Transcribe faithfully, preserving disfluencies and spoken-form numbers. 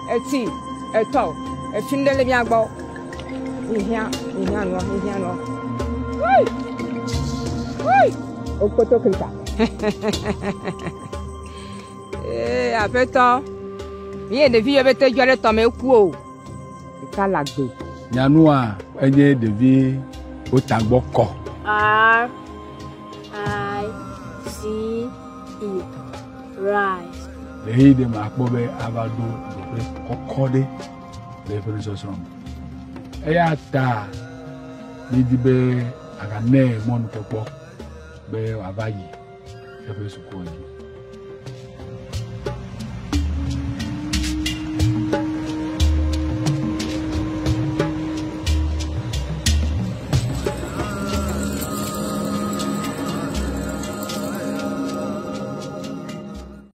eti eto efindele bi agbo ihia ihia no ihia no oi oi okoto kinta eh apeto mi de vi bete jore to me ku o ikala gbe Nyanu a enye de vi o tagbo ko R I C E rise. Lehi de makbobe abado be kokode le fere so eya ta ni dibe agane mon popo be abayi e be su ko yi